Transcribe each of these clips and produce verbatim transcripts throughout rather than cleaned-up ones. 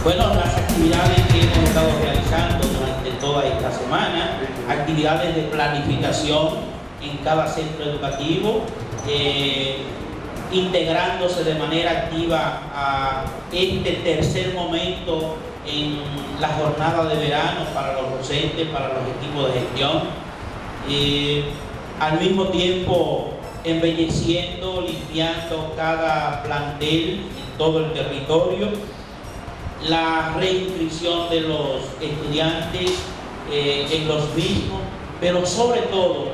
Bueno, las actividades que hemos estado realizando durante toda esta semana, actividades de planificación en cada centro educativo, eh, integrándose de manera activa a este tercer momento en la jornada de verano para los docentes, para los equipos de gestión, eh, al mismo tiempo embelleciendo, limpiando cada plantel en todo el territorio, la reinscripción de los estudiantes eh, en los mismos, pero sobre todo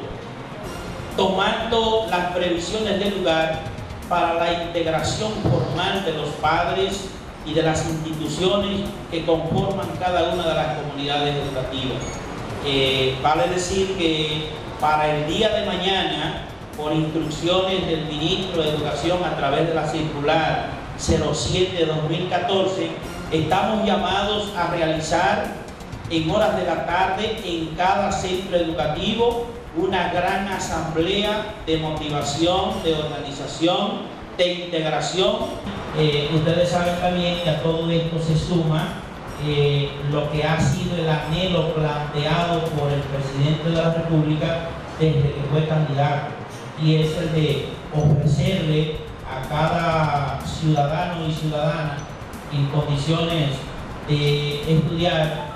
tomando las previsiones del lugar para la integración formal de los padres y de las instituciones que conforman cada una de las comunidades educativas. Eh, vale decir que para el día de mañana, por instrucciones del Ministro de Educación a través de la circular cero siete de dos mil catorce, estamos llamados a realizar en horas de la tarde en cada centro educativo una gran asamblea de motivación, de organización, de integración. Eh, ustedes saben también que a todo esto se suma eh, lo que ha sido el anhelo planteado por el presidente de la República desde que fue candidato, y es el de ofrecerle a cada ciudadano y ciudadana en condiciones de estudiar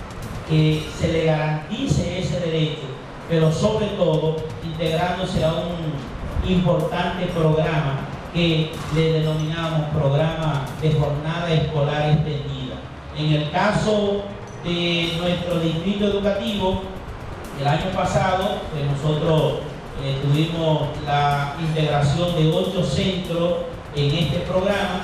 que se le garantice ese derecho, pero sobre todo integrándose a un importante programa que le denominamos programa de jornada escolar extendida. En el caso de nuestro distrito educativo, el año pasado pues nosotros eh, tuvimos la integración de ocho centros en este programa,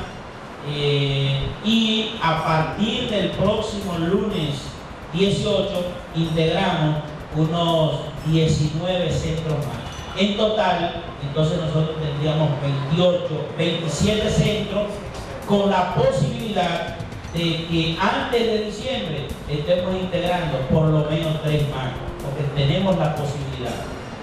eh, y a partir del próximo lunes dieciocho integramos unos diecinueve centros más. En total, entonces nosotros tendríamos veintiocho, veintisiete centros, con la posibilidad de que antes de diciembre estemos integrando por lo menos tres más, porque tenemos la posibilidad.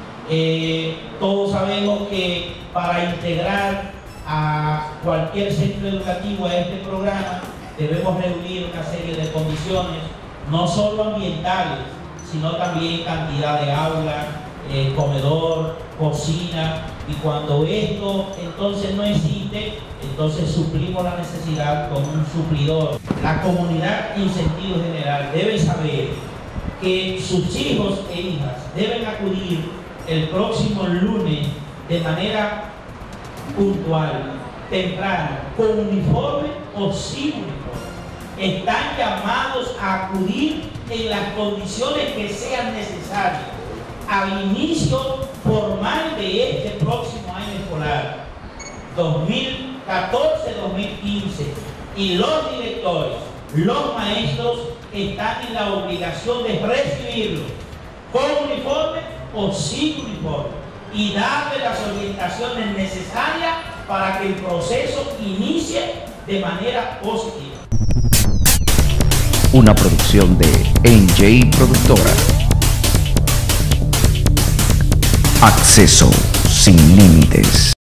Eh, todos sabemos que para integrar a cualquier centro educativo a este programa debemos reunir una serie de condiciones, no solo ambientales, sino también cantidad de aulas, eh, comedor, cocina, y cuando esto entonces no existe, entonces suplimos la necesidad con un suplidor. La comunidad en sentido general debe saber que sus hijos e hijas deben acudir el próximo lunes de manera puntual, temprano, con uniforme o sin uniforme. Están llamados a acudir en las condiciones que sean necesarias al inicio formal de este próximo año escolar dos mil catorce dos mil quince, y los directores, los maestros están en la obligación de recibirlo con uniforme o sin uniforme y darle las orientaciones necesarias para que el proceso inicie de manera positiva. Una producción de N J Productora. Acceso sin límites.